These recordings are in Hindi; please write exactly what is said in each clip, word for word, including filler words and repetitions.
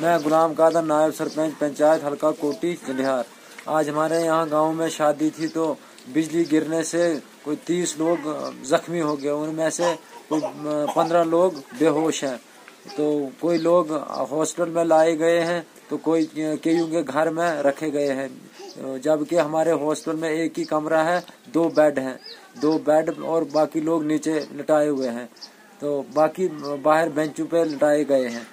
मैं गुलाम कादर, नायब सरपंच पंचायत हल्का कोटी चंडिहार। आज हमारे यहाँ गांव में शादी थी तो बिजली गिरने से कोई तीस लोग जख्मी हो गए। उनमें से कोई पंद्रह लोग बेहोश हैं। तो कोई लोग हॉस्पिटल में लाए गए हैं तो कोई कईयों के घर में रखे गए हैं। जबकि हमारे हॉस्पिटल में एक ही कमरा है, दो बेड हैं, दो बेड और बाकी लोग नीचे लटाए हुए हैं। तो बाकी बाहर बेंचों पे लटाए गए हैं।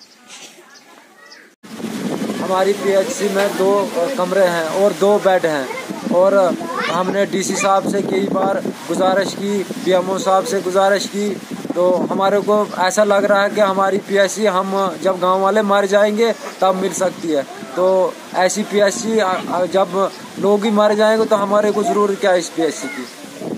हमारी पीएचसी में दो कमरे हैं और दो बेड हैं और हमने डीसी साहब से कई बार गुजारिश की, पीएमओ साहब से गुजारिश की। तो हमारे को ऐसा लग रहा है कि हमारी पीएचसी हम जब गांव वाले मर जाएंगे तब मिल सकती है। तो ऐसी पीएचसी जब लोग ही मर जाएंगे तो हमारे को जरूरत क्या है इस पीएचसी की।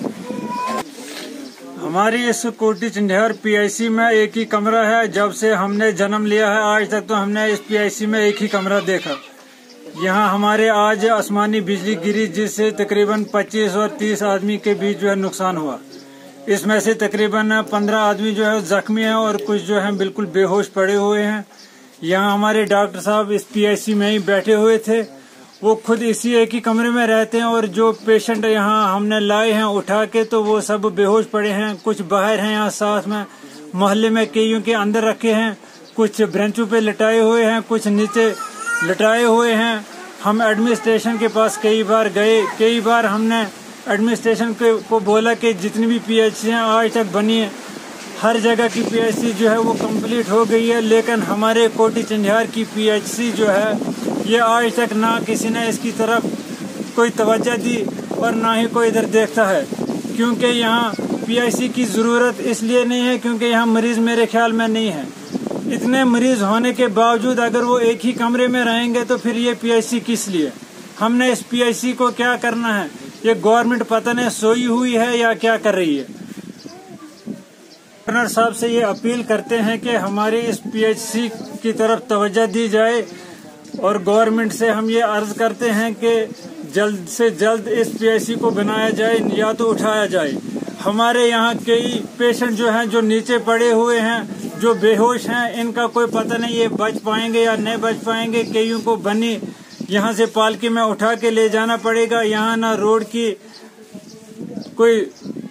हमारी इस कोटी चंडिहार पीआईसी में एक ही कमरा है। जब से हमने जन्म लिया है आज तक तो हमने इस पीआईसी में एक ही कमरा देखा। यहाँ हमारे आज आसमानी बिजली गिरी जिससे तकरीबन पच्चीस और तीस आदमी के बीच जो है नुकसान हुआ। इसमें से तकरीबन पंद्रह आदमी जो है जख्मी हैं और कुछ जो है बिल्कुल बेहोश पड़े हुए हैं। यहाँ हमारे डॉक्टर साहब इस पीआईसी में ही बैठे हुए थे। वो खुद इसी एक ही कमरे में रहते हैं और जो पेशेंट यहाँ हमने लाए हैं उठा के तो वो सब बेहोश पड़े हैं। कुछ बाहर हैं, यहाँ साथ में मोहल्ले में कईयों के अंदर रखे हैं, कुछ ब्रेंचों पे लटाए हुए हैं, कुछ नीचे लटाए हुए हैं। हम एडमिनिस्ट्रेशन के पास कई बार गए, कई बार हमने एडमिनिस्ट्रेशन को बोला कि जितनी भी पीएचसी आज तक बनी है हर जगह की पीएचसी जो है वो कंप्लीट हो गई है, लेकिन हमारे कोटी चंडिहार की पीएचसी जो है ये आज तक ना किसी ने इसकी तरफ कोई तवज्जो दी और ना ही कोई इधर देखता है। क्योंकि यहाँ पीआईसी की ज़रूरत इसलिए नहीं है क्योंकि यहाँ मरीज़ मेरे ख्याल में नहीं है। इतने मरीज़ होने के बावजूद अगर वो एक ही कमरे में रहेंगे तो फिर ये पीआईसी किस लिए। हमने इस पीआईसी को क्या करना है, ये गवर्नमेंट पता नहीं सोई हुई है या क्या कर रही है। गवर्नर साहब से ये अपील करते हैं कि हमारी इस पीएचसी की तरफ तवज्जो दी जाए और गवर्नमेंट से हम ये अर्ज करते हैं कि जल्द से जल्द इस पीएचसी को बनाया जाए या तो उठाया जाए। हमारे यहाँ कई पेशेंट जो हैं जो नीचे पड़े हुए हैं, जो बेहोश हैं, इनका कोई पता नहीं ये बच पाएंगे या नहीं बच पाएंगे। कईयों को बनी यहाँ से पालकी में उठा के ले जाना पड़ेगा। यहाँ ना रोड की कोई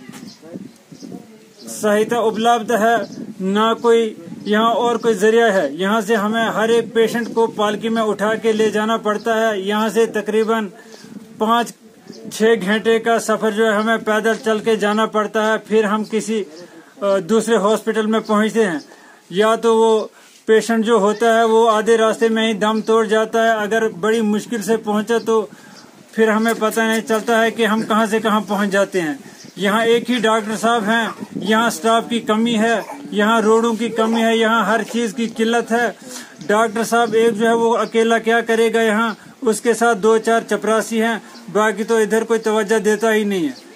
सहायता उपलब्ध है, ना कोई यहाँ और कोई जरिया है। यहाँ से हमें हर एक पेशेंट को पालकी में उठा के ले जाना पड़ता है। यहाँ से तकरीबन पाँच छः घंटे का सफर जो है हमें पैदल चल के जाना पड़ता है। फिर हम किसी दूसरे हॉस्पिटल में पहुँचते हैं। या तो वो पेशेंट जो होता है वो आधे रास्ते में ही दम तोड़ जाता है। अगर बड़ी मुश्किल से पहुँचा तो फिर हमें पता नहीं चलता है कि हम कहाँ से कहाँ पहुँच जाते हैं। यहाँ एक ही डॉक्टर साहब हैं, यहाँ स्टाफ की कमी है, यहाँ रोडों की कमी है, यहाँ हर चीज की किल्लत है। डॉक्टर साहब एक जो है वो अकेला क्या करेगा यहाँ, उसके साथ दो चार चपरासी हैं, बाकी तो इधर कोई तवज्जो देता ही नहीं है।